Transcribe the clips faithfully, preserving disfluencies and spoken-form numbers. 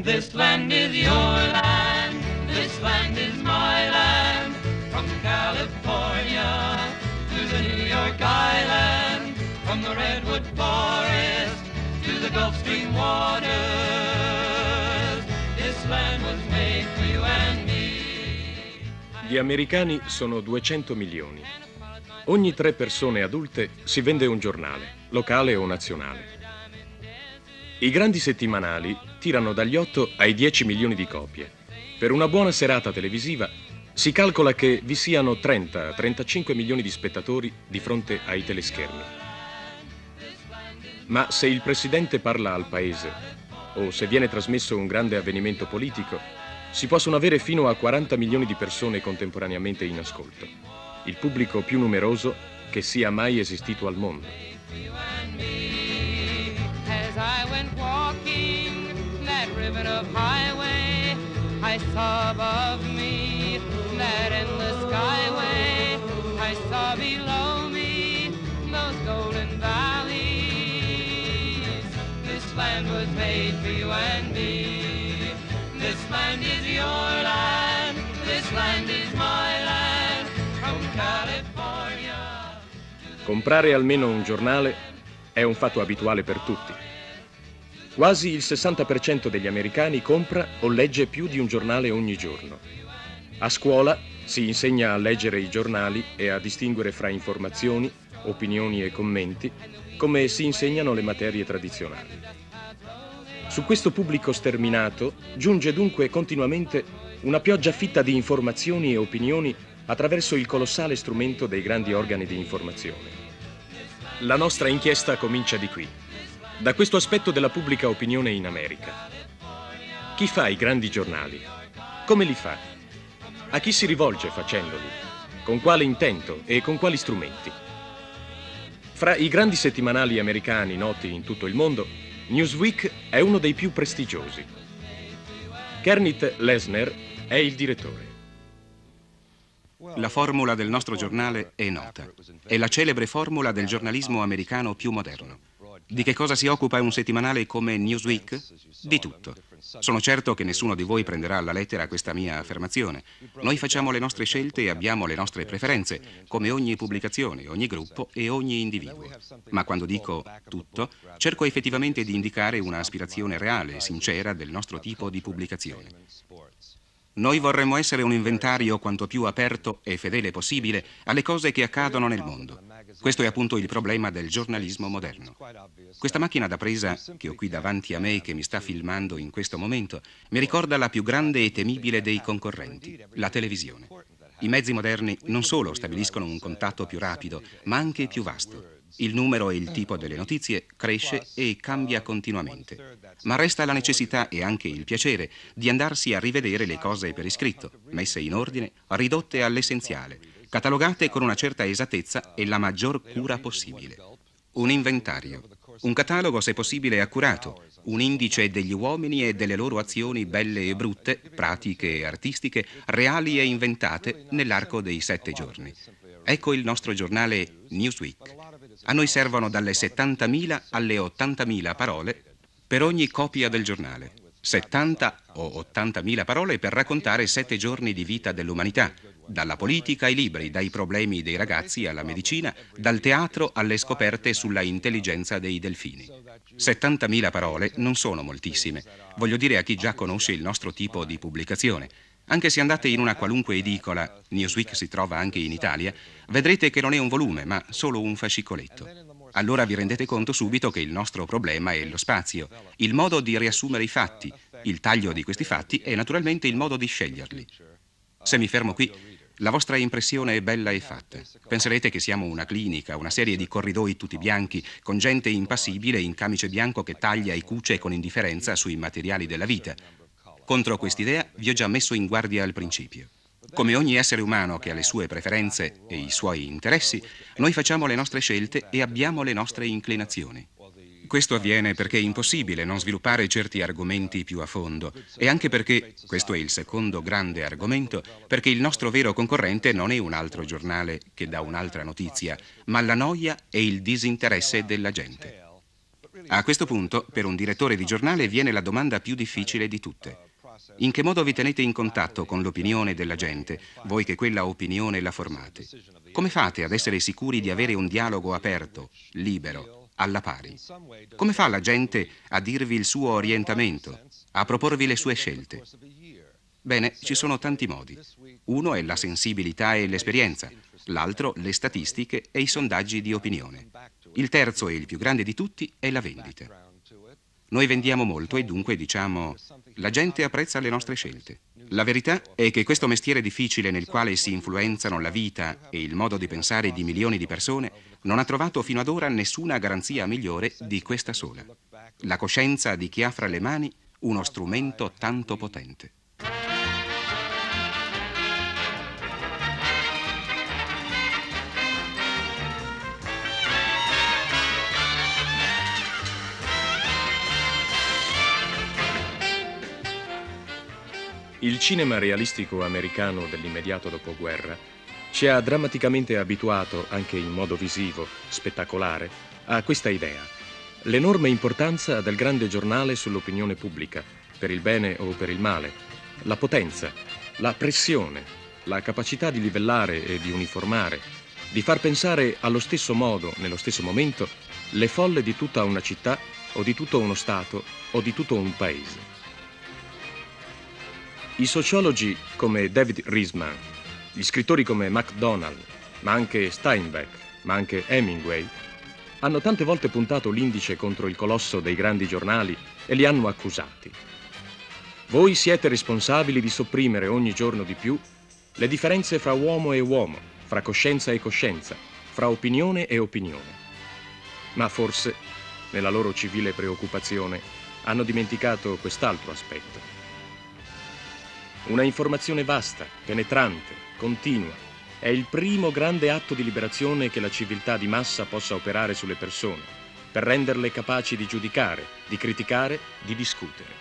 this land is your land, this land is my land, from California to the New York Island, from the Redwood Forest to the Gulf Stream waters, this land was made for you and me. Gli americani sono duecento milioni. Ogni tre persone adulte si vende un giornale, locale o nazionale. I grandi settimanali tirano dagli otto ai dieci milioni di copie. Per una buona serata televisiva si calcola che vi siano trenta trentacinque milioni di spettatori di fronte ai teleschermi. Ma se il presidente parla al paese o se viene trasmesso un grande avvenimento politico, si possono avere fino a quaranta milioni di persone contemporaneamente in ascolto, il pubblico più numeroso che sia mai esistito al mondo. Ribbon of highway I saw above me, that endless skyway I saw below me, those golden valleys. This land was made for you and me. This land is your land, this land is my land, from California. Comprare almeno un giornale è un fatto abituale per tutti. Quasi il sessanta per cento degli americani compra o legge più di un giornale ogni giorno. A scuola si insegna a leggere i giornali e a distinguere fra informazioni, opinioni e commenti, come si insegnano le materie tradizionali. Su questo pubblico sterminato giunge dunque continuamente una pioggia fitta di informazioni e opinioni attraverso il colossale strumento dei grandi organi di informazione. La nostra inchiesta comincia di qui. Da questo aspetto della pubblica opinione in America. Chi fa i grandi giornali? Come li fa? A chi si rivolge facendoli? Con quale intento e con quali strumenti? Fra i grandi settimanali americani noti in tutto il mondo, Newsweek è uno dei più prestigiosi. Kermit Lesner è il direttore. La formula del nostro giornale è nota. È la celebre formula del giornalismo americano più moderno. Di che cosa si occupa un settimanale come Newsweek? Di tutto. Sono certo che nessuno di voi prenderà alla lettera questa mia affermazione. Noi facciamo le nostre scelte e abbiamo le nostre preferenze, come ogni pubblicazione, ogni gruppo e ogni individuo. Ma quando dico tutto, cerco effettivamente di indicare un'aspirazione reale, sincera del nostro tipo di pubblicazione. Noi vorremmo essere un inventario quanto più aperto e fedele possibile alle cose che accadono nel mondo. Questo è appunto il problema del giornalismo moderno. Questa macchina da presa che ho qui davanti a me, che mi sta filmando in questo momento, mi ricorda la più grande e temibile dei concorrenti, la televisione. I mezzi moderni non solo stabiliscono un contatto più rapido, ma anche più vasto. Il numero e il tipo delle notizie cresce e cambia continuamente. Ma resta la necessità e anche il piacere di andarsi a rivedere le cose per iscritto, messe in ordine, ridotte all'essenziale, catalogate con una certa esattezza e la maggior cura possibile. Un inventario, un catalogo se possibile accurato, un indice degli uomini e delle loro azioni belle e brutte, pratiche e artistiche, reali e inventate nell'arco dei sette giorni. Ecco il nostro giornale Newsweek. A noi servono dalle settantamila alle ottantamila parole per ogni copia del giornale. settanta o ottantamila parole per raccontare sette giorni di vita dell'umanità, dalla politica ai libri, dai problemi dei ragazzi alla medicina, dal teatro alle scoperte sulla intelligenza dei delfini. settantamila parole non sono moltissime, voglio dire a chi già conosce il nostro tipo di pubblicazione. Anche se andate in una qualunque edicola, Newsweek si trova anche in Italia, vedrete che non è un volume, ma solo un fascicoletto. Allora vi rendete conto subito che il nostro problema è lo spazio, il modo di riassumere i fatti, il taglio di questi fatti e naturalmente il modo di sceglierli. Se mi fermo qui, la vostra impressione è bella e fatta. Penserete che siamo una clinica, una serie di corridoi tutti bianchi, con gente impassibile in camice bianco che taglia e cuce con indifferenza sui materiali della vita. Contro quest'idea vi ho già messo in guardia al principio. Come ogni essere umano che ha le sue preferenze e i suoi interessi, noi facciamo le nostre scelte e abbiamo le nostre inclinazioni. Questo avviene perché è impossibile non sviluppare certi argomenti più a fondo e anche perché, questo è il secondo grande argomento, perché il nostro vero concorrente non è un altro giornale che dà un'altra notizia, ma la noia e il disinteresse della gente. A questo punto, per un direttore di giornale viene la domanda più difficile di tutte. In che modo vi tenete in contatto con l'opinione della gente, voi che quella opinione la formate? Come fate ad essere sicuri di avere un dialogo aperto, libero, alla pari? Come fa la gente a dirvi il suo orientamento, a proporvi le sue scelte? Bene, ci sono tanti modi. Uno è la sensibilità e l'esperienza, l'altro le statistiche e i sondaggi di opinione. Il terzo e il più grande di tutti è la vendita. Noi vendiamo molto e dunque diciamo la gente apprezza le nostre scelte. La verità è che questo mestiere difficile nel quale si influenzano la vita e il modo di pensare di milioni di persone non ha trovato fino ad ora nessuna garanzia migliore di questa sola. La coscienza di chi ha fra le mani uno strumento tanto potente. Il cinema realistico americano dell'immediato dopoguerra ci ha drammaticamente abituato, anche in modo visivo, spettacolare, a questa idea: l'enorme importanza del grande giornale sull'opinione pubblica, per il bene o per il male, la potenza, la pressione, la capacità di livellare e di uniformare, di far pensare allo stesso modo, nello stesso momento, le folle di tutta una città o di tutto uno Stato o di tutto un paese. I sociologi come David Riesman, gli scrittori come MacDonald, ma anche Steinbeck, ma anche Hemingway, hanno tante volte puntato l'indice contro il colosso dei grandi giornali e li hanno accusati. Voi siete responsabili di sopprimere ogni giorno di più le differenze fra uomo e uomo, fra coscienza e coscienza, fra opinione e opinione. Ma forse, nella loro civile preoccupazione, hanno dimenticato quest'altro aspetto. Una informazione vasta, penetrante, continua, è il primo grande atto di liberazione che la civiltà di massa possa operare sulle persone, per renderle capaci di giudicare, di criticare, di discutere.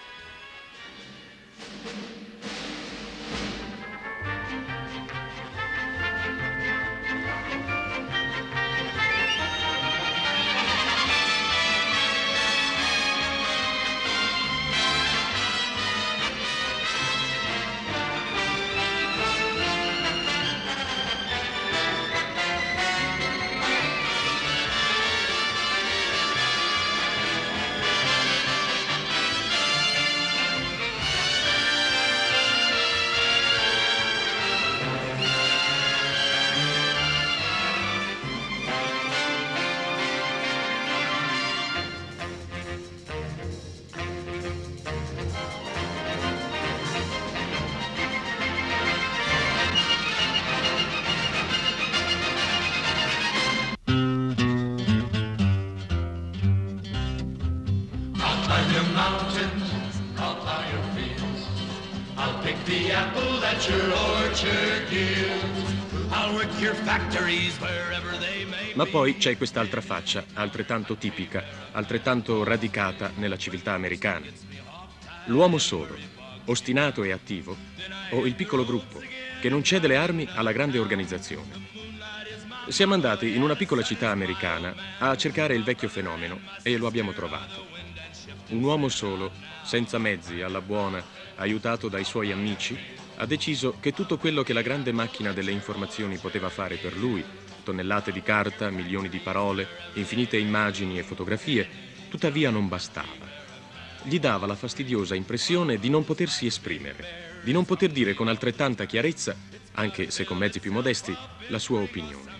Ma poi c'è quest'altra faccia, altrettanto tipica, altrettanto radicata nella civiltà americana. L'uomo solo, ostinato e attivo, o il piccolo gruppo, che non cede le armi alla grande organizzazione. Siamo andati in una piccola città americana a cercare il vecchio fenomeno e lo abbiamo trovato. Un uomo solo, senza mezzi, alla buona, aiutato dai suoi amici, ha deciso che tutto quello che la grande macchina delle informazioni poteva fare per lui, tonnellate di carta, milioni di parole, infinite immagini e fotografie, tuttavia non bastava. Gli dava la fastidiosa impressione di non potersi esprimere, di non poter dire con altrettanta chiarezza, anche se con mezzi più modesti, la sua opinione.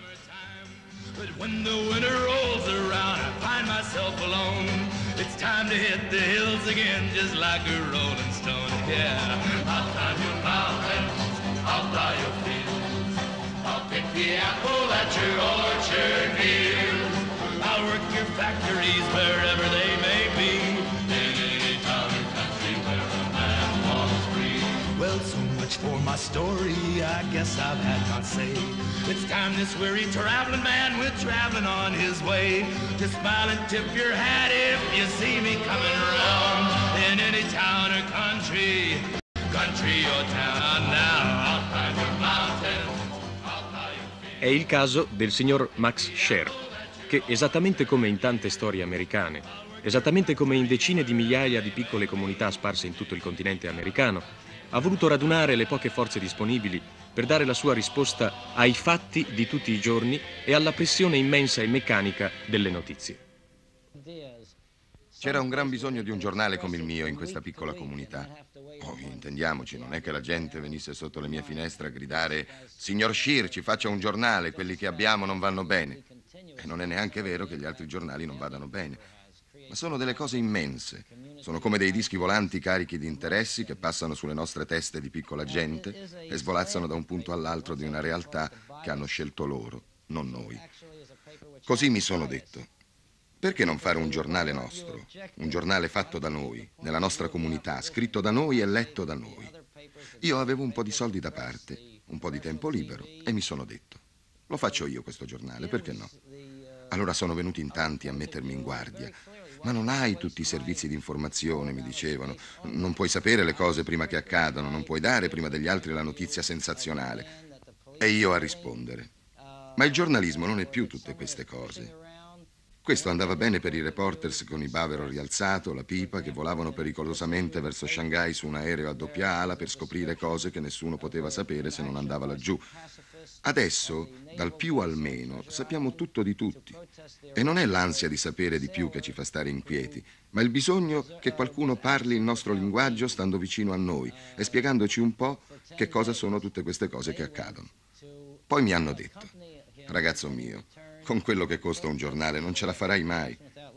But when the winter rolls around, I find myself alone. It's time to hit the hills again, just like a rolling stone. Yeah, I'll climb your mountains, I'll fly your fields, I'll pick the apple at your orchard field. I'll work your factories wherever they may be, in any town or country where a man walks free. Well, so much for my story, I guess I've had my say. It's time this weary traveling man went traveling on his way. Just smile and tip your hat if you see me coming around, in any town or country, country or town. Now I'll climb your mountain, I'll climb your field. È il caso del signor Max Scher, perché esattamente come in tante storie americane, esattamente come in decine di migliaia di piccole comunità sparse in tutto il continente americano, ha voluto radunare le poche forze disponibili per dare la sua risposta ai fatti di tutti i giorni e alla pressione immensa e meccanica delle notizie. C'era un gran bisogno di un giornale come il mio in questa piccola comunità. Oh, intendiamoci, non è che la gente venisse sotto le mie finestre a gridare «Signor Scheer, ci faccia un giornale, quelli che abbiamo non vanno bene». E non è neanche vero che gli altri giornali non vadano bene. Ma sono delle cose immense. Sono come dei dischi volanti carichi di interessi che passano sulle nostre teste di piccola gente e svolazzano da un punto all'altro di una realtà che hanno scelto loro, non noi. Così mi sono detto. Perché non fare un giornale nostro, un giornale fatto da noi, nella nostra comunità, scritto da noi e letto da noi? Io avevo un po' di soldi da parte, un po' di tempo libero e mi sono detto, lo faccio io questo giornale, perché no? Allora sono venuti in tanti a mettermi in guardia. Ma non hai tutti i servizi di informazione, mi dicevano. Non puoi sapere le cose prima che accadano, non puoi dare prima degli altri la notizia sensazionale. E io a rispondere. Ma il giornalismo non è più tutte queste cose. Questo andava bene per i reporters con il bavero rialzato, la pipa, che volavano pericolosamente verso Shanghai su un aereo a doppia ala per scoprire cose che nessuno poteva sapere se non andava laggiù. Adesso, dal più al meno, sappiamo tutto di tutti. E non è l'ansia di sapere di più che ci fa stare inquieti, ma il bisogno che qualcuno parli il nostro linguaggio stando vicino a noi e spiegandoci un po' che cosa sono tutte queste cose che accadono. Poi mi hanno detto, ragazzo mio, con quello che costa un giornale non ce la farai mai.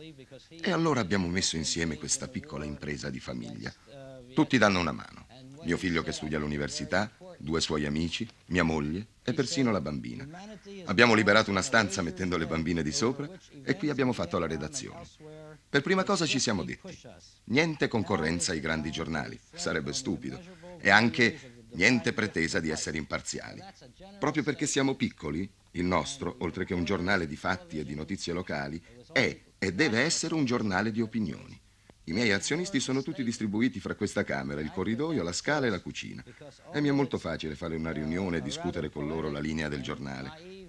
E allora abbiamo messo insieme questa piccola impresa di famiglia. Tutti danno una mano. Mio figlio che studia all'università, due suoi amici, mia moglie e persino la bambina. Abbiamo liberato una stanza mettendo le bambine di sopra e qui abbiamo fatto la redazione. Per prima cosa ci siamo detti, niente concorrenza ai grandi giornali, sarebbe stupido, e anche niente pretesa di essere imparziali. Proprio perché siamo piccoli, il nostro, oltre che un giornale di fatti e di notizie locali, è e deve essere un giornale di opinioni. I miei azionisti sono tutti distribuiti fra questa camera, il corridoio, la scala e la cucina. E mi è molto facile fare una riunione e discutere con loro la linea del giornale.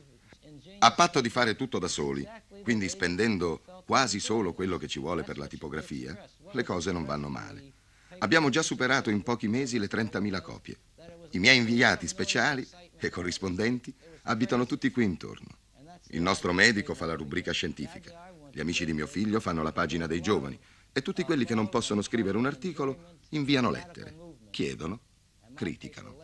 A patto di fare tutto da soli, quindi spendendo quasi solo quello che ci vuole per la tipografia, le cose non vanno male. Abbiamo già superato in pochi mesi le trentamila copie. I miei inviati speciali e corrispondenti abitano tutti qui intorno. Il nostro medico fa la rubrica scientifica, gli amici di mio figlio fanno la pagina dei giovani e tutti quelli che non possono scrivere un articolo inviano lettere, chiedono, criticano.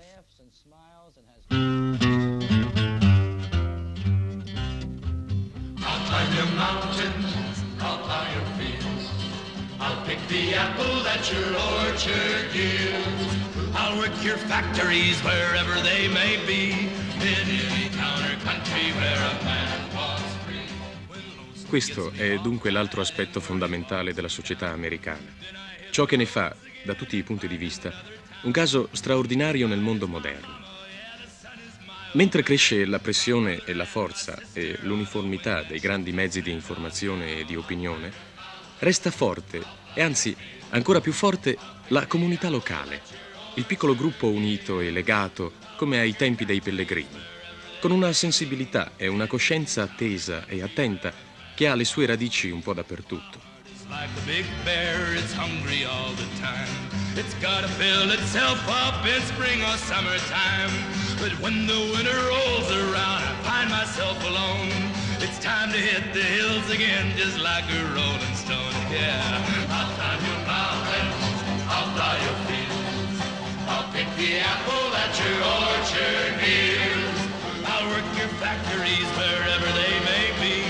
I'll climb your mountains, I'll plow your fields, I'll pick the apple that your orchard yields. I'll work your factories wherever they may be, in any town or country where a man was free. Questo è dunque l'altro aspetto fondamentale della società americana. Ciò che ne fa, da tutti i punti di vista, un caso straordinario nel mondo moderno. Mentre cresce la pressione e la forza e l'uniformità dei grandi mezzi di informazione e di opinione, resta forte, e anzi ancora più forte, la comunità locale, il piccolo gruppo unito e legato come ai tempi dei pellegrini, con una sensibilità e una coscienza attesa e attenta che ha le sue radici un po' dappertutto. Like a big bear, it's hungry all the time. It's gotta fill itself up in spring or summertime. But when the winter rolls around, I find myself alone. It's time to hit the hills again, just like a rolling stone. Yeah, I'll climb your mountains, I'll plow your fields, I'll pick the apple that your orchard yields. I'll work your factories wherever they may be.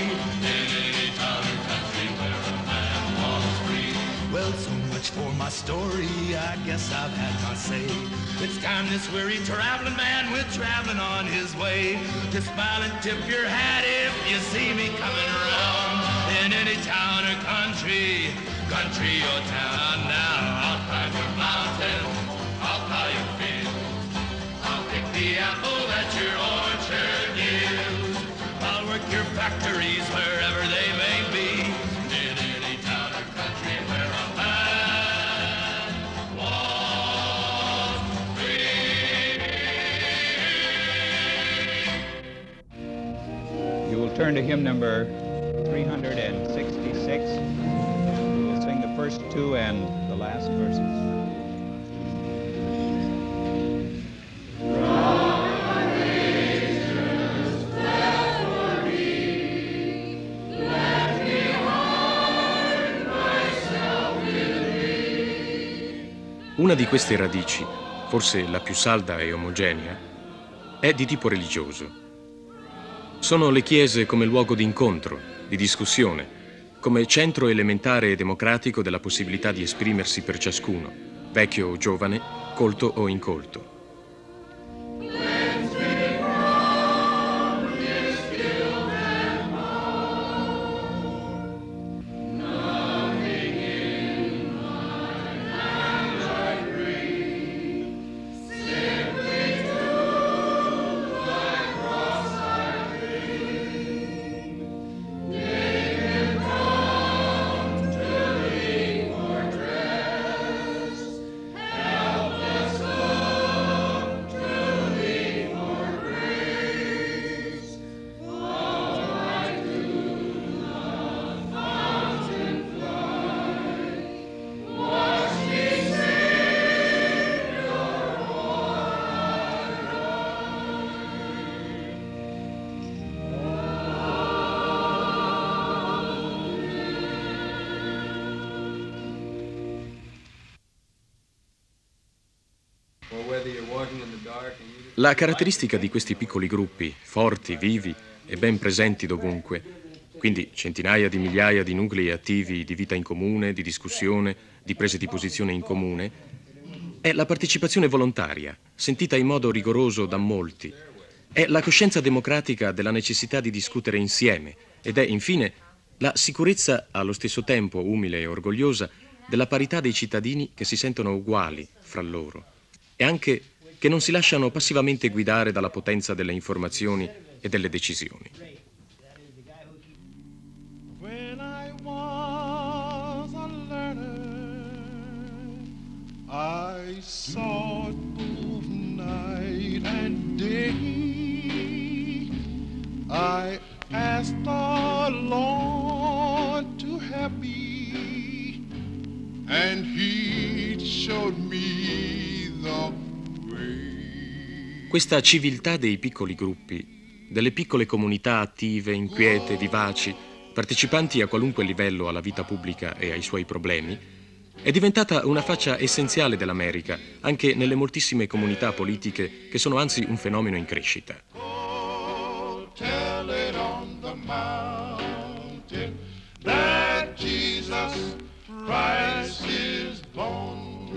Well, so much for my story, I guess I've had my say. It's time this weary traveling man went traveling on his way. Just smile and tip your hat if you see me coming around. In any town or country, country or town. Now I'll climb your mountain, I'll plow your field, I'll pick the apple that your orchard yields. I'll work your factories wherever they may be. Turn to hymn number first two and the last verses. Una di queste radici, forse la più salda e omogenea, è di tipo religioso. Sono le chiese come luogo di incontro, di discussione, come centro elementare e democratico della possibilità di esprimersi per ciascuno, vecchio o giovane, colto o incolto. La caratteristica di questi piccoli gruppi, forti, vivi e ben presenti dovunque, quindi centinaia di migliaia di nuclei attivi di vita in comune, di discussione, di prese di posizione in comune, è la partecipazione volontaria, sentita in modo rigoroso da molti. È la coscienza democratica della necessità di discutere insieme ed è, infine, la sicurezza, allo stesso tempo umile e orgogliosa, della parità dei cittadini che si sentono uguali fra loro e anche che non si lasciano passivamente guidare dalla potenza delle informazioni e delle decisioni. When I was a learner, I sought both night and day. I asked the Lord to help me, and He showed me the Questa civiltà dei piccoli gruppi, delle piccole comunità attive, inquiete, vivaci, partecipanti a qualunque livello alla vita pubblica e ai suoi problemi, è diventata una faccia essenziale dell'America, anche nelle moltissime comunità politiche che sono anzi un fenomeno in crescita. Oh, tell it on the mountain that Jesus Christ is born.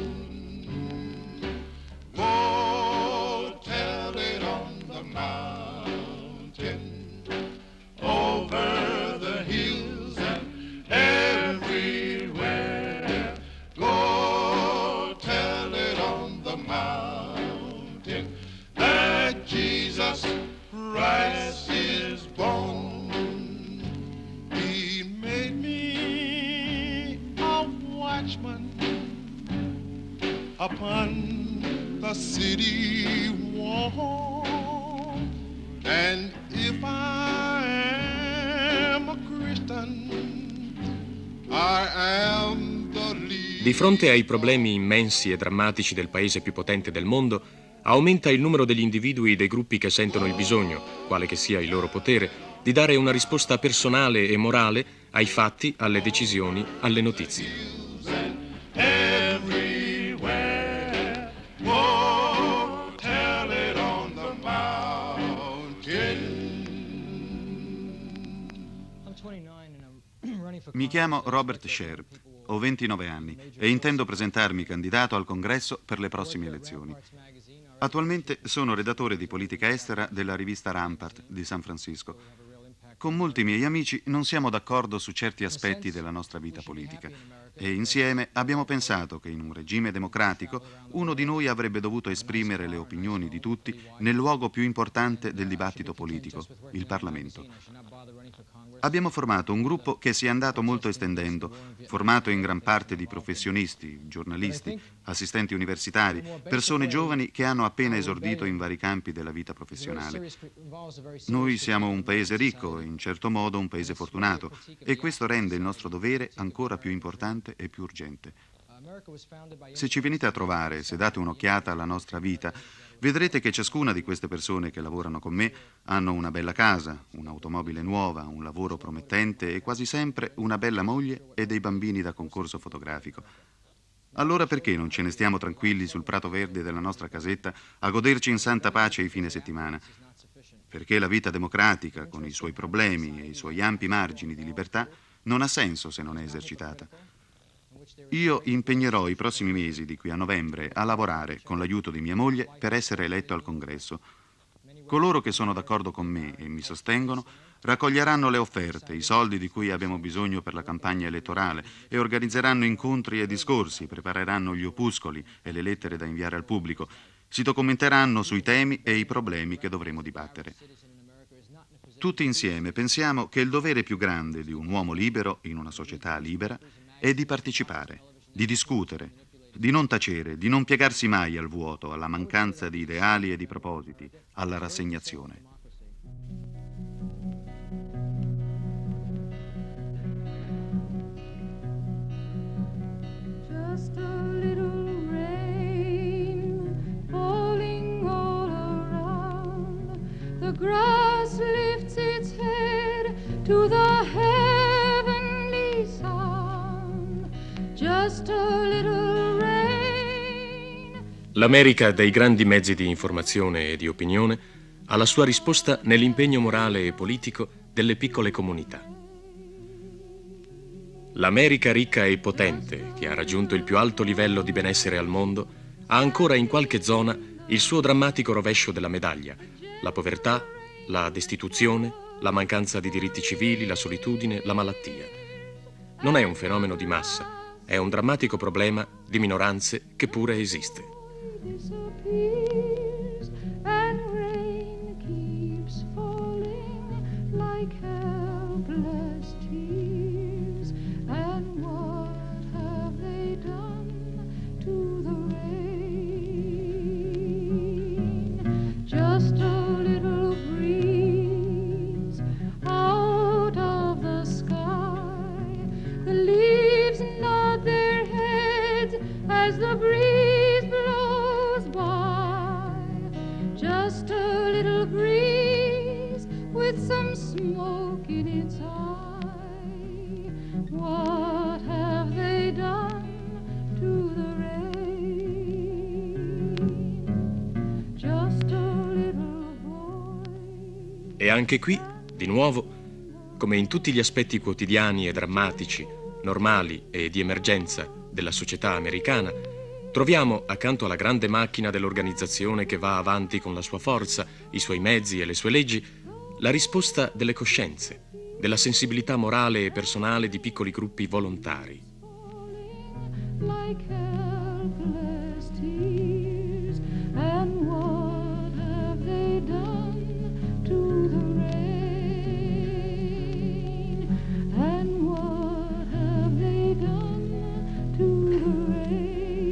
Oh, tell it on the mountain, over the hills and everywhere. Go tell it on the mountain that Jesus Christ is born. He made me a watchman upon the city wall, and if I am a Christian, I am the leader. Di fronte ai problemi immensi e drammatici del paese più potente del mondo, aumenta il numero degli individui e dei gruppi che sentono il bisogno, quale che sia il loro potere, di dare una risposta personale e morale ai fatti, alle decisioni, alle notizie. Mi chiamo Robert Sher, ho ventinove anni e intendo presentarmi candidato al Congresso per le prossime elezioni. Attualmente sono redattore di politica estera della rivista Rampart di San Francisco. Con molti miei amici non siamo d'accordo su certi aspetti della nostra vita politica e insieme abbiamo pensato che in un regime democratico uno di noi avrebbe dovuto esprimere le opinioni di tutti nel luogo più importante del dibattito politico, il Parlamento. Abbiamo formato un gruppo che si è andato molto estendendo, formato in gran parte di professionisti, giornalisti, assistenti universitari, persone giovani che hanno appena esordito in vari campi della vita professionale. Noi siamo un paese ricco in certo modo un paese fortunato, e questo rende il nostro dovere ancora più importante e più urgente. Se ci venite a trovare, se date un'occhiata alla nostra vita, vedrete che ciascuna di queste persone che lavorano con me hanno una bella casa, un'automobile nuova, un lavoro promettente e quasi sempre una bella moglie e dei bambini da concorso fotografico. Allora perché non ce ne stiamo tranquilli sul prato verde della nostra casetta a goderci in santa pace i fine settimana? Perché la vita democratica, con i suoi problemi e i suoi ampi margini di libertà, non ha senso se non è esercitata. Io impegnerò i prossimi mesi, di qui a novembre, a lavorare, con l'aiuto di mia moglie, per essere eletto al Congresso. Coloro che sono d'accordo con me e mi sostengono raccoglieranno le offerte, i soldi di cui abbiamo bisogno per la campagna elettorale e organizzeranno incontri e discorsi, prepareranno gli opuscoli e le lettere da inviare al pubblico, si documenteranno sui temi e i problemi che dovremo dibattere. Tutti insieme pensiamo che il dovere più grande di un uomo libero in una società libera è di partecipare, di discutere, di non tacere, di non piegarsi mai al vuoto, alla mancanza di ideali e di propositi, alla rassegnazione. Just a little rain falling all around. The grass lifts its head to the heavenly sound. Just a little rain. L'America dei grandi mezzi di informazione e di opinione ha la sua risposta nell'impegno morale e politico delle piccole comunità. L'America ricca e potente, che ha raggiunto il più alto livello di benessere al mondo, ha ancora in qualche zona il suo drammatico rovescio della medaglia: la povertà, la destituzione, la mancanza di diritti civili, la solitudine, la malattia. Non è un fenomeno di massa, è un drammatico problema di minoranze che pure esiste. Disappears and rain keeps falling like helpless tears. And what have they done to the rain? Just a little breeze out of the sky. The leaves nod their heads as the breeze blows by. Just a little breeze with some smoke in its eye. What have they done to the rain? Just a little boy. E anche qui, di nuovo, come in tutti gli aspetti quotidiani e drammatici, normali e di emergenza della società americana, troviamo, accanto alla grande macchina dell'organizzazione che va avanti con la sua forza, i suoi mezzi e le sue leggi, la risposta delle coscienze, della sensibilità morale e personale di piccoli gruppi volontari. Like helpless tears. And what have they done to the rain? And what have they done to the rain?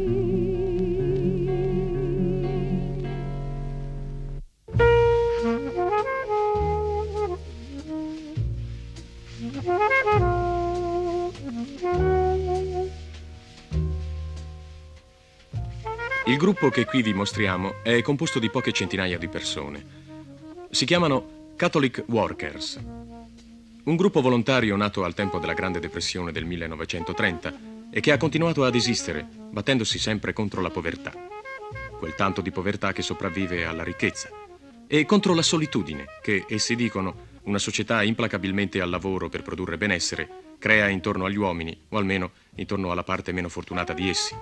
Il gruppo che qui vi mostriamo è composto di poche centinaia di persone. Si chiamano Catholic Workers, un gruppo volontario nato al tempo della Grande Depressione del millenovecentotrenta e che ha continuato ad esistere, battendosi sempre contro la povertà, quel tanto di povertà che sopravvive alla ricchezza, e contro la solitudine che, essi dicono, una società implacabilmente al lavoro per produrre benessere crea intorno agli uomini, o almeno intorno alla parte meno fortunata di essi.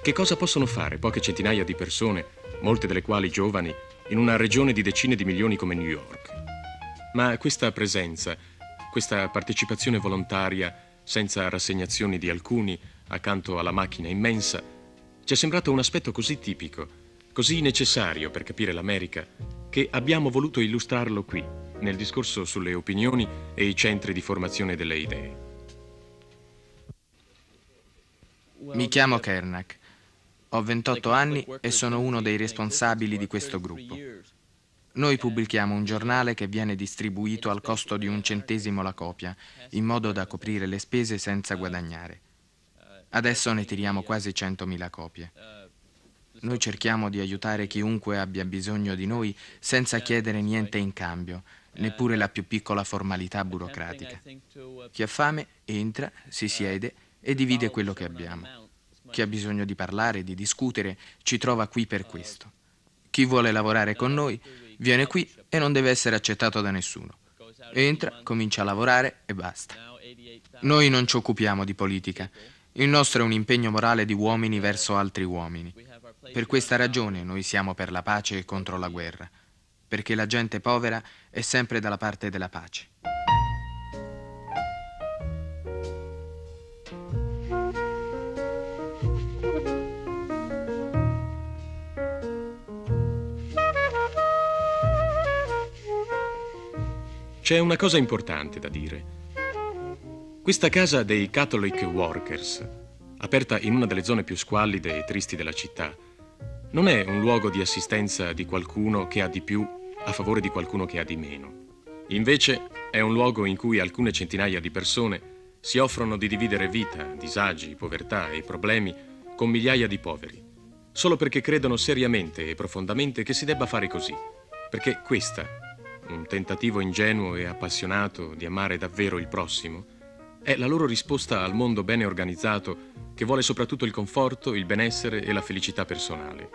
Che cosa possono fare poche centinaia di persone, molte delle quali giovani, in una regione di decine di milioni come New York? Ma questa presenza, questa partecipazione volontaria, senza rassegnazioni di alcuni, accanto alla macchina immensa, ci è sembrato un aspetto così tipico, così necessario per capire l'America, che abbiamo voluto illustrarlo qui, nel discorso sulle opinioni e i centri di formazione delle idee. Mi chiamo Kernak. Ho ventotto anni e sono uno dei responsabili di questo gruppo. Noi pubblichiamo un giornale che viene distribuito al costo di un centesimo la copia, in modo da coprire le spese senza guadagnare. Adesso ne tiriamo quasi centomila copie. Noi cerchiamo di aiutare chiunque abbia bisogno di noi senza chiedere niente in cambio, neppure la più piccola formalità burocratica. Chi ha fame entra, si siede e divide quello che abbiamo. Chi ha bisogno di parlare, di discutere, ci trova qui per questo. Chi vuole lavorare con noi viene qui e non deve essere accettato da nessuno. Entra, comincia a lavorare e basta. Noi non ci occupiamo di politica. Il nostro è un impegno morale di uomini verso altri uomini. Per questa ragione noi siamo per la pace e contro la guerra, perché la gente povera è sempre dalla parte della pace. C'è una cosa importante da dire. Questa casa dei Catholic Workers, aperta in una delle zone più squallide e tristi della città, non è un luogo di assistenza di qualcuno che ha di più a favore di qualcuno che ha di meno. Invece è un luogo in cui alcune centinaia di persone si offrono di dividere vita, disagi, povertà e problemi con migliaia di poveri, solo perché credono seriamente e profondamente che si debba fare così, perché questa, un tentativo ingenuo e appassionato di amare davvero il prossimo, è la loro risposta al mondo bene organizzato che vuole soprattutto il conforto, il benessere e la felicità personale.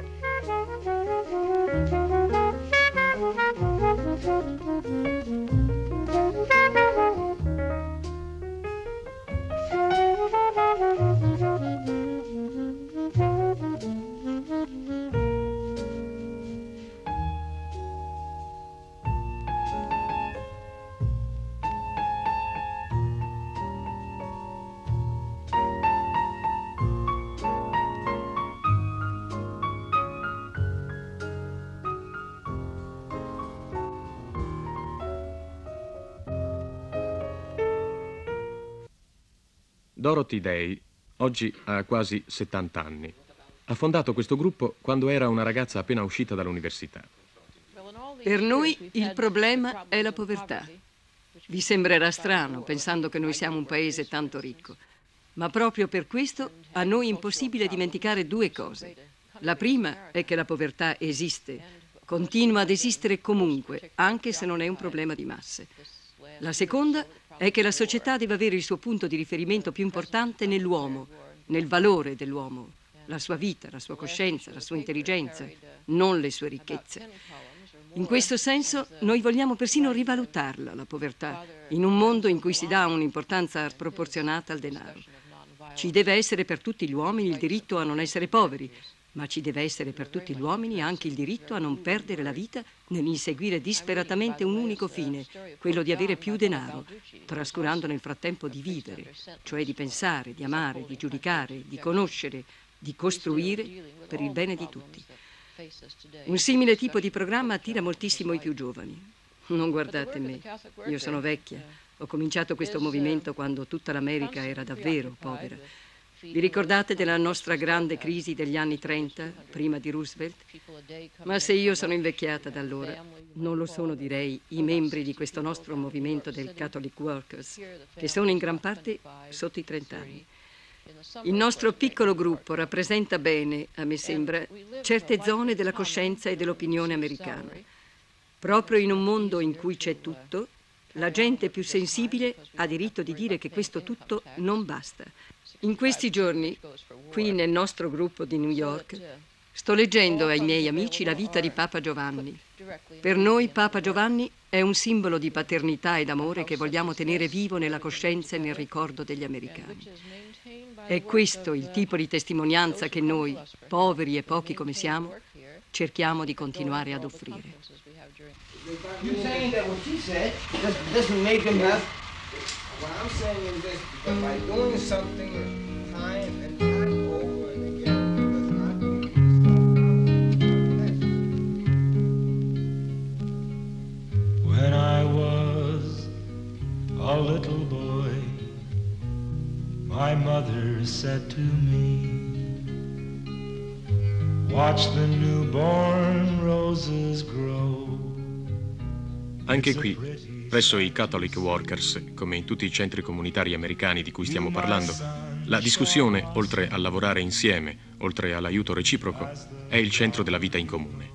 Dorothy Day oggi ha quasi settanta anni. Ha fondato questo gruppo quando era una ragazza appena uscita dall'università. Per noi il problema è la povertà. Vi sembrerà strano pensando che noi siamo un paese tanto ricco, ma proprio per questo a noi è impossibile dimenticare due cose. La prima è che la povertà esiste, continua ad esistere comunque, anche se non è un problema di masse. La seconda è che la società deve avere il suo punto di riferimento più importante nell'uomo, nel valore dell'uomo, la sua vita, la sua coscienza, la sua intelligenza, non le sue ricchezze. In questo senso noi vogliamo persino rivalutarla, la povertà, in un mondo in cui si dà un'importanza sproporzionata al denaro. Ci deve essere per tutti gli uomini il diritto a non essere poveri, ma ci deve essere per tutti gli uomini anche il diritto a non perdere la vita nell'inseguire disperatamente un unico fine, quello di avere più denaro, trascurando nel frattempo di vivere, cioè di pensare, di amare, di giudicare, di conoscere, di costruire per il bene di tutti. Un simile tipo di programma attira moltissimo i più giovani. Non guardate me, io sono vecchia, ho cominciato questo movimento quando tutta l'America era davvero povera. Vi ricordate della nostra grande crisi degli anni trenta, prima di Roosevelt? Ma se io sono invecchiata da allora, non lo sono, direi, i membri di questo nostro movimento del Catholic Workers, che sono in gran parte sotto i trenta anni. Il nostro piccolo gruppo rappresenta bene, a me sembra, certe zone della coscienza e dell'opinione americana. Proprio in un mondo in cui c'è tutto, la gente più sensibile ha diritto di dire che questo tutto non basta. In questi giorni, qui nel nostro gruppo di New York, Sto leggendo ai miei amici la vita di Papa Giovanni. Per noi Papa Giovanni è un simbolo di paternità ed amore che vogliamo tenere vivo nella coscienza e nel ricordo degli americani. È questo il tipo di testimonianza che noi, poveri e pochi come siamo, cerchiamo di continuare ad offrire. You're saying that what she said doesn't make them have. What I'm saying is this: that by doing something time and time over and again does not mean you stop. When I was a little boy, my mother said to me, watch the newborn roses grow. Anche qui, presso i Catholic Workers, come in tutti i centri comunitari americani di cui stiamo parlando, la discussione, oltre a lavorare insieme, oltre all'aiuto reciproco, è il centro della vita in comune.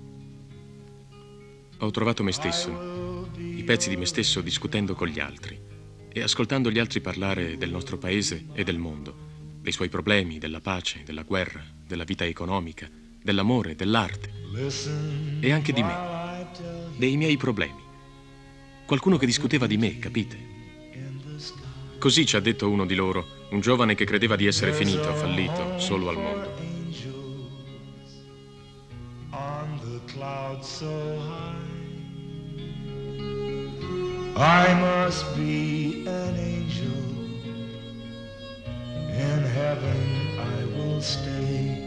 Ho trovato me stesso, i pezzi di me stesso discutendo con gli altri e ascoltando gli altri parlare del nostro paese e del mondo, dei suoi problemi, della pace, della guerra, della vita economica, dell'amore, dell'arte e anche di me, dei miei problemi. Qualcuno che discuteva di me, capite? Così ci ha detto uno di loro, un giovane che credeva di essere finito, fallito, solo al mondo. I must be an angel. In heaven I will stay.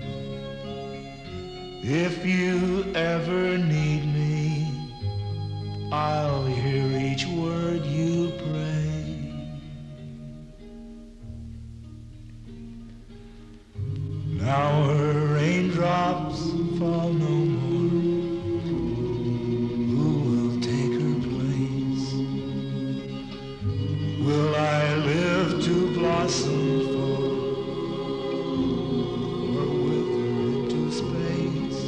If you ever need me, I'll hear each word you pray. Now her raindrops fall no more. Who will take her place? Will I live to blossom for, or wither into space?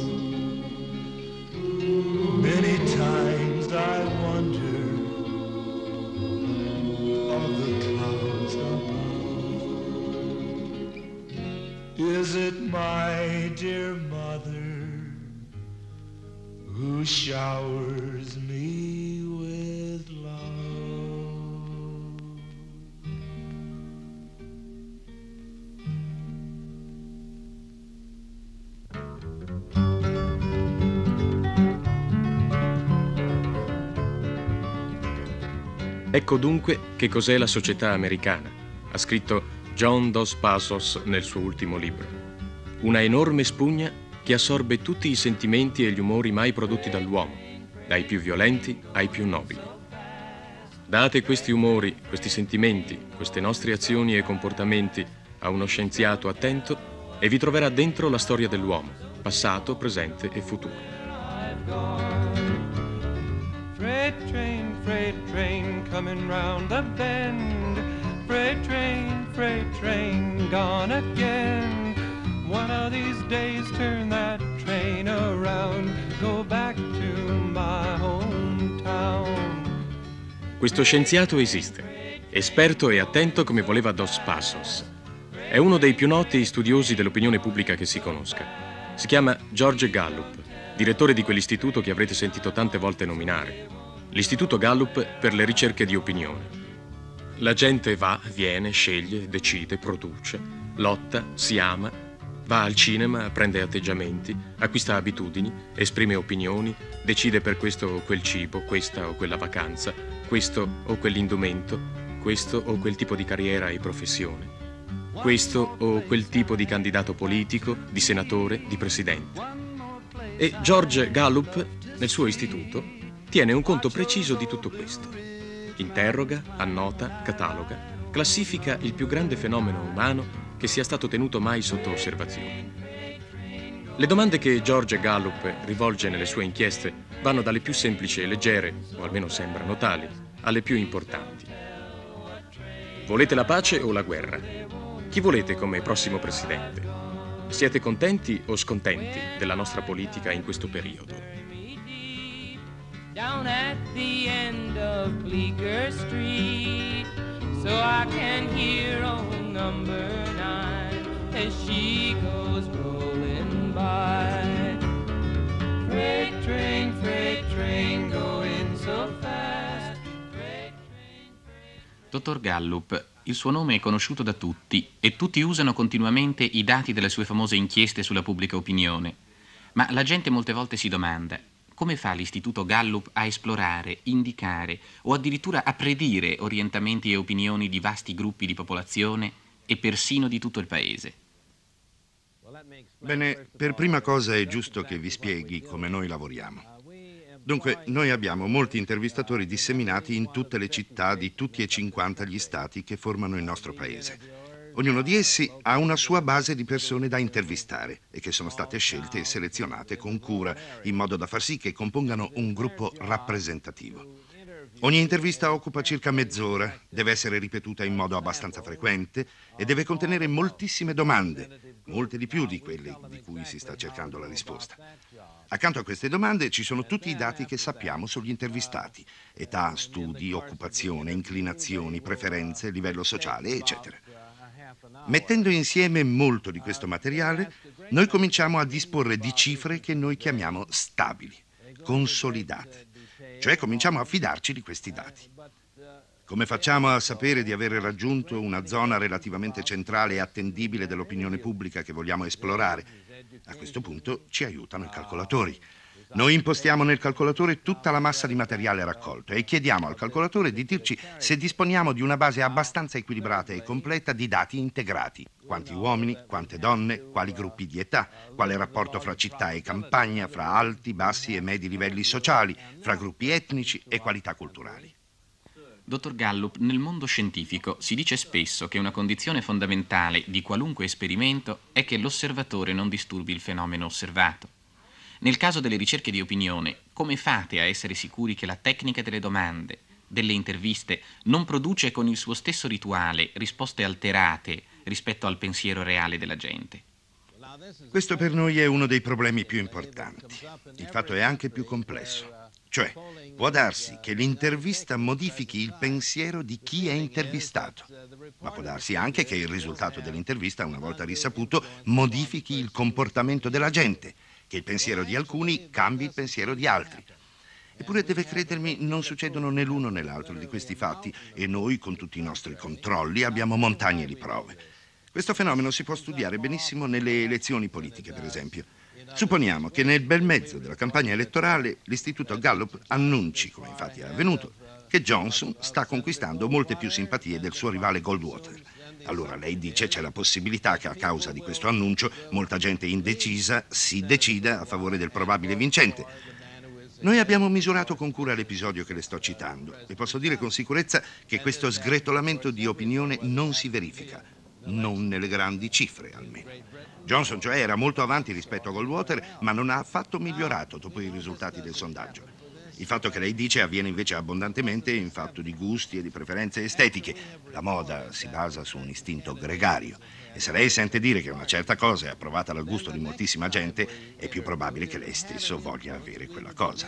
Many times I wonder of the clouds above. Is it my dear mother who showers me with love? Ecco dunque che cos'è la società americana, ha scritto John Dos Passos nel suo ultimo libro. Una enorme spugna che assorbe tutti i sentimenti e gli umori mai prodotti dall'uomo, dai più violenti ai più nobili. Date questi umori, questi sentimenti, queste nostre azioni e comportamenti a uno scienziato attento e vi troverà dentro la storia dell'uomo, passato, presente e futuro. Freight train, freight train, coming round the bend. Freight train, freight train, gone again. One of these days turn that train around, go back to my hometown. Questo scienziato esiste, esperto e attento come voleva Dos Passos. È uno dei più noti studiosi dell'opinione pubblica che si conosca. Si chiama George Gallup, direttore di quell'istituto che avrete sentito tante volte nominare, l'Istituto Gallup per le ricerche di opinione. La gente va, viene, sceglie, decide, produce, lotta, si ama, va al cinema, prende atteggiamenti, acquista abitudini, esprime opinioni, decide per questo o quel cibo, questa o quella vacanza, questo o quell'indumento, questo o quel tipo di carriera e professione, questo o quel tipo di candidato politico, di senatore, di presidente. E George Gallup, nel suo istituto, tiene un conto preciso di tutto questo. Interroga, annota, cataloga, classifica il più grande fenomeno umano che sia stato tenuto mai sotto osservazione. Le domande che George Gallup rivolge nelle sue inchieste vanno dalle più semplici e leggere, o almeno sembrano tali, alle più importanti. Volete la pace o la guerra? Chi volete come prossimo presidente? Siete contenti o scontenti della nostra politica in questo periodo? Down at the end of Bleecker Street, so I can hear old number nine as she goes rolling by. by. Freight train, freight train, going so fast. Freight train, freight... Dottor Gallup, il suo nome è conosciuto da tutti e tutti usano continuamente i dati delle sue famose inchieste sulla pubblica opinione. Ma la gente molte volte si domanda: come fa l'Istituto Gallup a esplorare, indicare o addirittura a predire orientamenti e opinioni di vasti gruppi di popolazione e persino di tutto il paese? Bene, per prima cosa è giusto che vi spieghi come noi lavoriamo. Dunque, noi abbiamo molti intervistatori disseminati in tutte le città di tutti e cinquanta gli stati che formano il nostro paese. Ognuno di essi ha una sua base di persone da intervistare e che sono state scelte e selezionate con cura in modo da far sì che compongano un gruppo rappresentativo. Ogni intervista occupa circa mezz'ora, deve essere ripetuta in modo abbastanza frequente e deve contenere moltissime domande, molte di più di quelle di cui si sta cercando la risposta. Accanto a queste domande ci sono tutti i dati che sappiamo sugli intervistati: età, studi, occupazione, inclinazioni, preferenze, livello sociale, eccetera. Mettendo insieme molto di questo materiale, noi cominciamo a disporre di cifre che noi chiamiamo stabili, consolidate. Cioè cominciamo a fidarci di questi dati. Come facciamo a sapere di aver raggiunto una zona relativamente centrale e attendibile dell'opinione pubblica che vogliamo esplorare? A questo punto ci aiutano i calcolatori. Noi impostiamo nel calcolatore tutta la massa di materiale raccolto e chiediamo al calcolatore di dirci se disponiamo di una base abbastanza equilibrata e completa di dati integrati. Quanti uomini, quante donne, quali gruppi di età, quale rapporto fra città e campagna, fra alti, bassi e medi livelli sociali, fra gruppi etnici e qualità culturali. Dottor Gallup, nel mondo scientifico si dice spesso che una condizione fondamentale di qualunque esperimento è che l'osservatore non disturbi il fenomeno osservato. Nel caso delle ricerche di opinione, come fate a essere sicuri che la tecnica delle domande, delle interviste, non produce con il suo stesso rituale risposte alterate rispetto al pensiero reale della gente? Questo per noi è uno dei problemi più importanti. Il fatto è anche più complesso. Cioè, può darsi che l'intervista modifichi il pensiero di chi è intervistato, ma può darsi anche che il risultato dell'intervista, una volta risaputo, modifichi il comportamento della gente, che il pensiero di alcuni cambi il pensiero di altri. Eppure, deve credermi, non succedono né l'uno né l'altro di questi fatti e noi, con tutti i nostri controlli, abbiamo montagne di prove. Questo fenomeno si può studiare benissimo nelle elezioni politiche, per esempio. Supponiamo che nel bel mezzo della campagna elettorale l'Istituto Gallup annunci, come infatti è avvenuto, che Johnson sta conquistando molte più simpatie del suo rivale Goldwater. Allora lei dice c'è la possibilità che a causa di questo annuncio molta gente indecisa si decida a favore del probabile vincente. Noi abbiamo misurato con cura l'episodio che le sto citando e posso dire con sicurezza che questo sgretolamento di opinione non si verifica, non nelle grandi cifre almeno. Johnson, cioè, era molto avanti rispetto a Goldwater, ma non ha affatto migliorato dopo i risultati del sondaggio. Il fatto che lei dice avviene invece abbondantemente in fatto di gusti e di preferenze estetiche. La moda si basa su un istinto gregario e se lei sente dire che una certa cosa è approvata dal gusto di moltissima gente, è più probabile che lei stesso voglia avere quella cosa.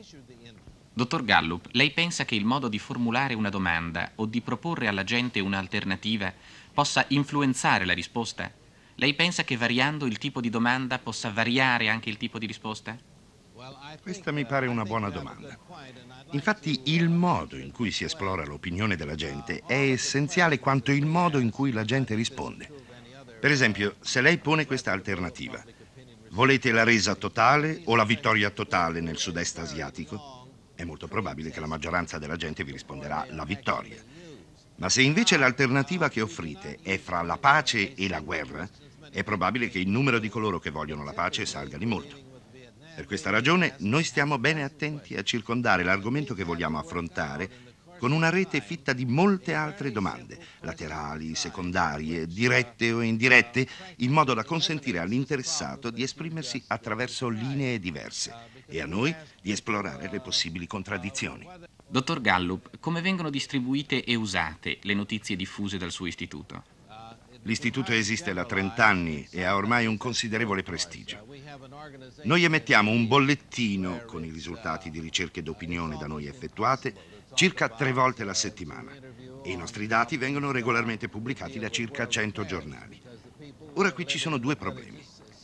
Dottor Gallup, lei pensa che il modo di formulare una domanda o di proporre alla gente un'alternativa possa influenzare la risposta? Lei pensa che variando il tipo di domanda possa variare anche il tipo di risposta? Questa mi pare una buona domanda. Infatti il modo in cui si esplora l'opinione della gente è essenziale quanto il modo in cui la gente risponde. Per esempio, se lei pone questa alternativa: volete la resa totale o la vittoria totale nel sud-est asiatico? È molto probabile che la maggioranza della gente vi risponderà la vittoria. Ma se invece l'alternativa che offrite è fra la pace e la guerra, è probabile che il numero di coloro che vogliono la pace salga di molto. Per questa ragione noi stiamo bene attenti a circondare l'argomento che vogliamo affrontare con una rete fitta di molte altre domande, laterali, secondarie, dirette o indirette, in modo da consentire all'interessato di esprimersi attraverso linee diverse e a noi di esplorare le possibili contraddizioni. Dottor Gallup, come vengono distribuite e usate le notizie diffuse dal suo istituto? L'istituto esiste da trent'anni e ha ormai un considerevole prestigio. Noi emettiamo un bollettino con i risultati di ricerche d'opinione da noi effettuate circa tre volte la settimana e i nostri dati vengono regolarmente pubblicati da circa cento giornali. Ora qui ci sono due problemi.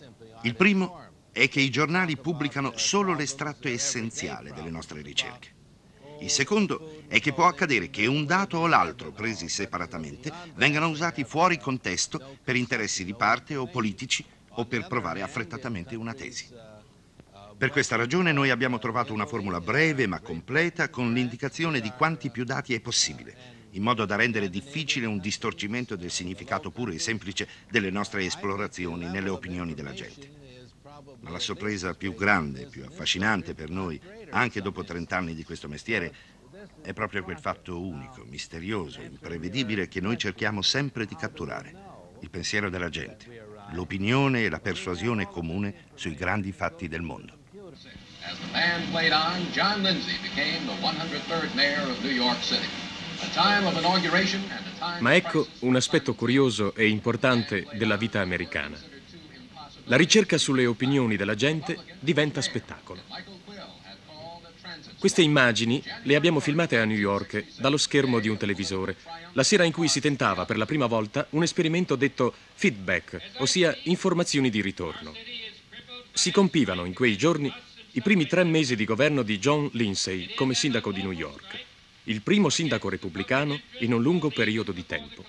Il primo è che i giornali pubblicano solo l'estratto essenziale delle nostre ricerche. Il secondo è che può accadere che un dato o l'altro, presi separatamente, vengano usati fuori contesto per interessi di parte o politici o per provare affrettatamente una tesi. Per questa ragione noi abbiamo trovato una formula breve ma completa con l'indicazione di quanti più dati è possibile, in modo da rendere difficile un distorcimento del significato puro e semplice delle nostre esplorazioni nelle opinioni della gente. Ma la sorpresa più grande, più affascinante per noi, anche dopo trent'anni di questo mestiere, è proprio quel fatto unico, misterioso, imprevedibile che noi cerchiamo sempre di catturare: il pensiero della gente, l'opinione e la persuasione comune sui grandi fatti del mondo. As the band played on, John Lindsay became the one hundred third mayor of New York City. A time of inauguration and a time... Ma ecco un aspetto curioso e importante della vita americana. La ricerca sulle opinioni della gente diventa spettacolo. Queste immagini le abbiamo filmate a New York dallo schermo di un televisore, la sera in cui si tentava per la prima volta un esperimento detto feedback, ossia informazioni di ritorno. Si compivano in quei giorni i primi tre mesi di governo di John Lindsay come sindaco di New York, il primo sindaco repubblicano in un lungo periodo di tempo.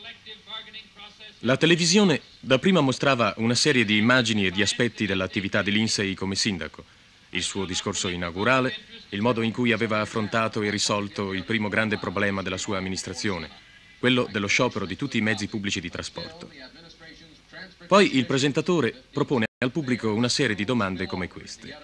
La televisione dapprima mostrava una serie di immagini e di aspetti dell'attività di Lindsay come sindaco, il suo discorso inaugurale, il modo in cui aveva affrontato e risolto il primo grande problema della sua amministrazione, quello dello sciopero di tutti i mezzi pubblici di trasporto. Poi il presentatore propone al pubblico una serie di domande come queste.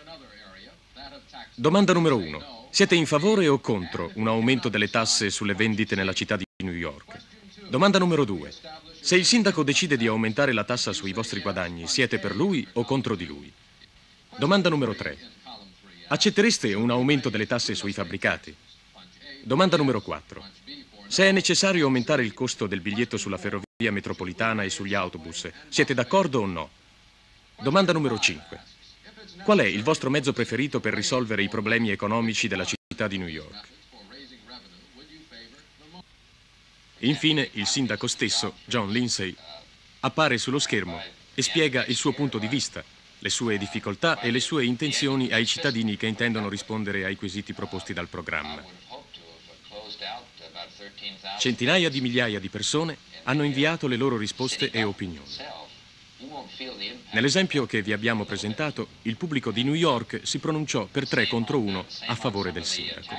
Domanda numero uno. Siete in favore o contro un aumento delle tasse sulle vendite nella città di New York? Domanda numero due. Se il sindaco decide di aumentare la tassa sui vostri guadagni, siete per lui o contro di lui? Domanda numero tre. Accettereste un aumento delle tasse sui fabbricati? Domanda numero quattro. Se è necessario aumentare il costo del biglietto sulla ferrovia metropolitana e sugli autobus, siete d'accordo o no? Domanda numero cinque. Qual è il vostro mezzo preferito per risolvere i problemi economici della città di New York? Infine, il sindaco stesso, John Lindsay, appare sullo schermo e spiega il suo punto di vista, le sue difficoltà e le sue intenzioni ai cittadini che intendono rispondere ai quesiti proposti dal programma. Centinaia di migliaia di persone hanno inviato le loro risposte e opinioni. Nell'esempio che vi abbiamo presentato, il pubblico di New York si pronunciò per tre contro uno a favore del sindaco.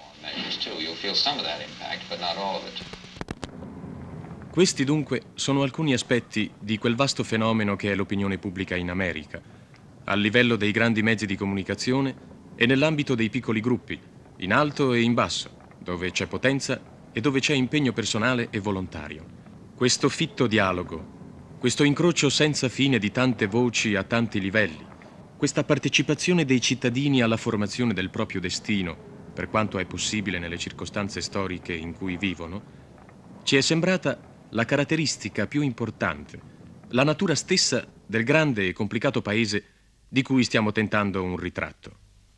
Questi dunque sono alcuni aspetti di quel vasto fenomeno che è l'opinione pubblica in America, al livello dei grandi mezzi di comunicazione e nell'ambito dei piccoli gruppi, in alto e in basso, dove c'è potenza e dove c'è impegno personale e volontario. Questo fitto dialogo, questo incrocio senza fine di tante voci a tanti livelli, questa partecipazione dei cittadini alla formazione del proprio destino, per quanto è possibile nelle circostanze storiche in cui vivono, ci è sembrata la caratteristica più importante, la natura stessa del grande e complicato paese di cui stiamo tentando un ritratto.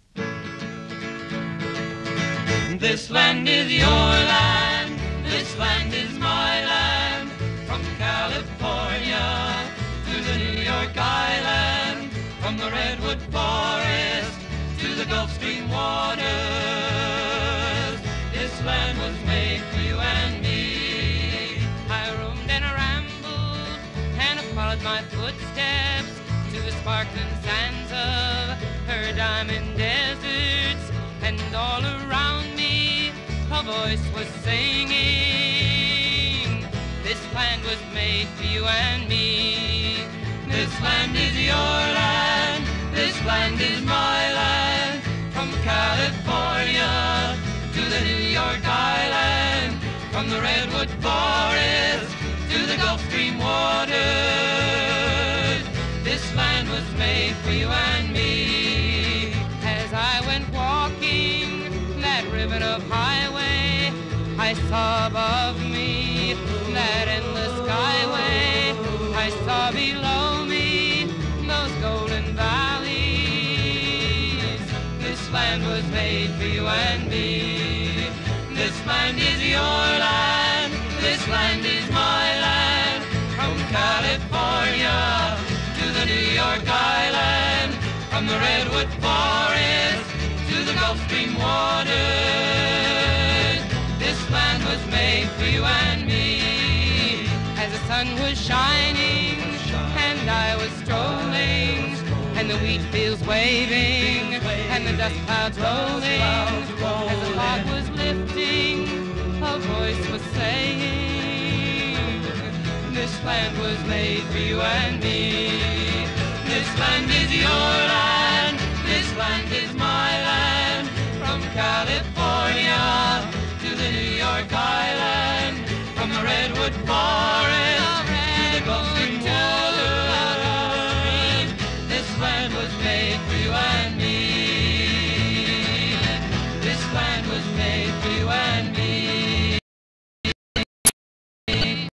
This land is your land, this land is my land, from California to the New York Island, from the Redwood Forest to the Gulf Stream waters. This land was made for you and me. I roamed and I rambled and I followed my footsteps to the sparkling sands of her diamond deserts, and all around me a voice was singing, this land was made for you and me. This land is your land, this land is my land, from California to the New York Island, from the Redwood Forest to the Gulf Stream waters. This land was made for you and me. As I went walking that ribbon of highway, I saw above me that endless skyway. I saw below me those golden valleys. This land was made for you and me. This land is your land, this land is my land, from California to the New York Island. from the redwood forest to the Gulf Stream waters. This land was made for you and me. As the sun was shining and I was strolling, and the wheat fields waving and the dust clouds rolling, as the fog was lifting, a voice was saying, this land was made for you and me. This land is your land, this land is my land, from California to the New York Island, from the redwood forest to the Gulf Stream waters. This land was made for you and me. This land was made for you